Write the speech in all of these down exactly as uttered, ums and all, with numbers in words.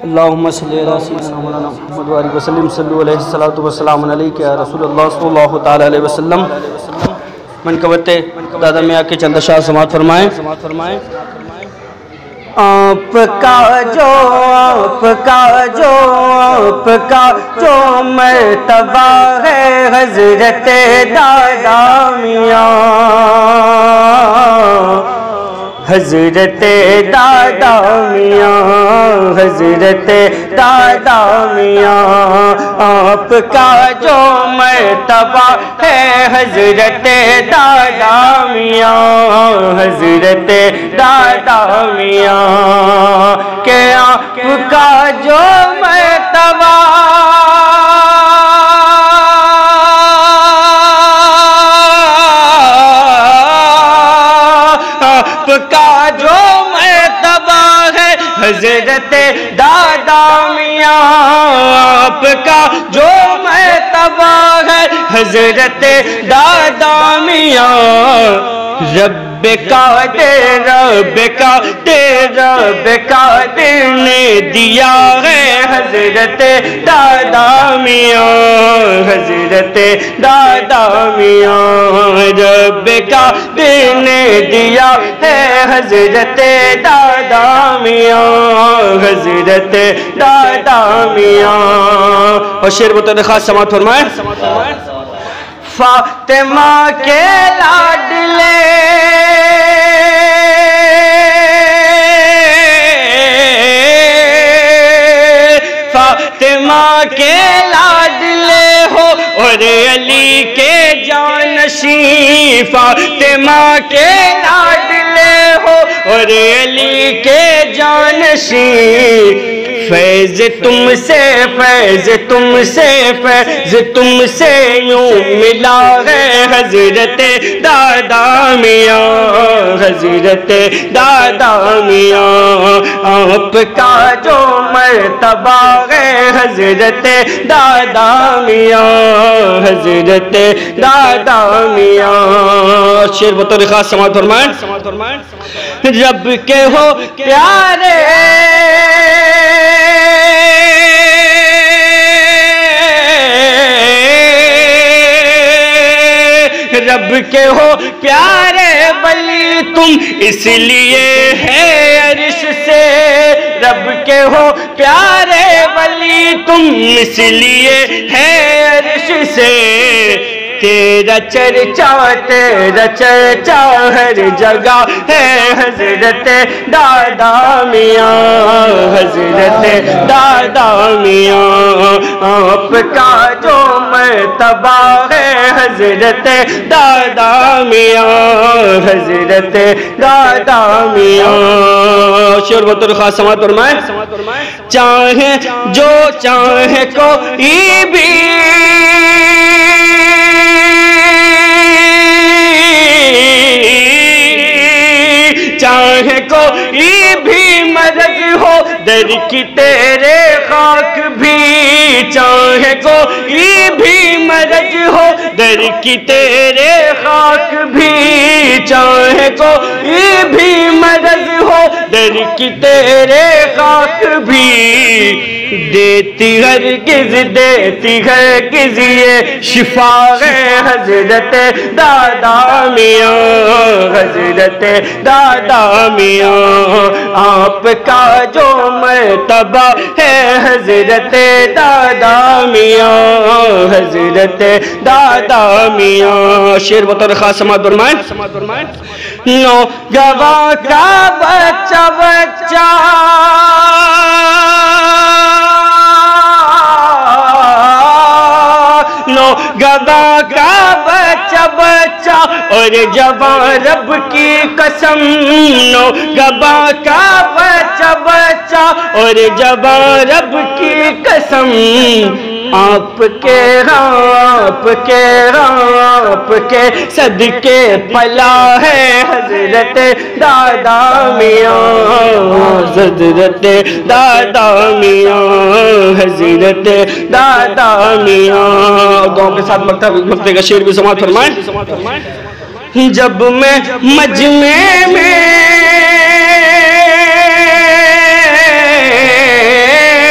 اللہم صلی علی سیدنا مولانا محمد وآلہ وسلم صلو علیہ الصلوۃ والسلام علیک یا رسول اللہ صلی اللہ تعالی علیہ وسلم. منقبت دادا میاں کے چند اشعار سماعت فرمائیں. آپ کا جو آپ کا جو آپ کا جو مرتبہ ہے حضرت دادا میاں، حضرت دادا میاں، حضرت دادا میاں. آپ کا جو مرتبہ ہے حضرت دادا میاں، حضرت دادا میاں. کہ آپ کا جو مرتبہ کا جو مرتبہ ہے حضرت دادا میاں، آپ کا جو مرتبہ ہے حضرت دادا میاں. رب قادر رب قادر رب قادر نے دیا ہے حضرت دادا میاں، حضرت دادا میاں. رب قادر نے دیا ہے حضرت دادا میاں، حضرت دادا میاں. اور شعر بطور خاص سماعت فرمائیں. فاطمہ کے لاڈلے فاطمہ کے لاڈلے ہو اور علی کے جانشین، فاطمہ کے لاڈلے ہو اور علی کے جانشین. فیض تم سے فیض تم سے فیض تم سے یوں ملا ہے حضرت دادا میاں، حضرت دادا میاں. آپ کا جو مرتبہ ہے حضرت دادا میاں، حضرت دادا میاں. شعر بطور خاص سماعت فرمائیں. رب کے ہو پیارے رب کے ہو پیارے ولی تم اس لیے ہے عرش سے، رب کے ہو پیارے ولی تم اس لیے ہے عرش سے. تیرا چرچا تیرا چرچا ہر جگہ ہے حضرت دادا میاں، حضرت دادا میاں. آپ کا جو مرتبہ ہے حضرت دادا میاں، حضرت دادا میاں. شعر بطور خاص سماعت فرمائیں. چاہے جو چاہے کوئی بھی چاہے کوئی بھی مرض ہو در کی تیرے خاک بھی، چاہے کوئی بھی مرض ہو در کی تیرے خاک بھی، چاہے کوئی بھی مرض ہو در کی تیرے خاک بھی. دیتی ہرگز دیتی ہرگز یہ شفا ہے حضرت دادا میاں، حضرت دادا میاں. آپ کا جو مرتبہ ہے حضرت دادا میاں، حضرت دادا میاں. شعر بطور خاص سماعت فرمائیں. نو گواہ کا بچہ بچہ نو گواہ کا بچہ بچہ اور جوان رب کی قسم، نو گواہ کا بچہ بچہ اور جوان رب کی قسم. آپ کے آپ کے آپ کے صدقے پلا ہے حضرت دادا میاں، حضرت دادا میاں، حضرت دادا میاں. گاؤں کے ساتھ مکتے کا شعر بھی سماعت فرمائیں. جب میں مجمع میں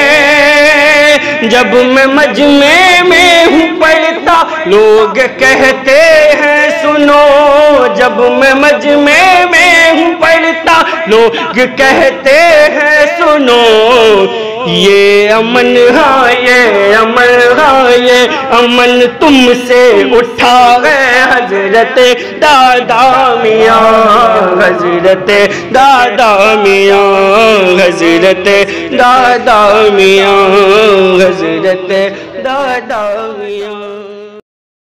جب میں مجمع میں ہوں پڑھتا لوگ کہتے ہیں سنو، جب میں مجمع میں ہوں پڑھتا لوگ کہتے ہیں سنو، یہ امن ہاں یہ امن ہاں یہ امن تم سے اٹھا ہے حضرت دادا میاں، حضرت دادا میاں، حضرت دادا میاں، حضرت دادا میاں۔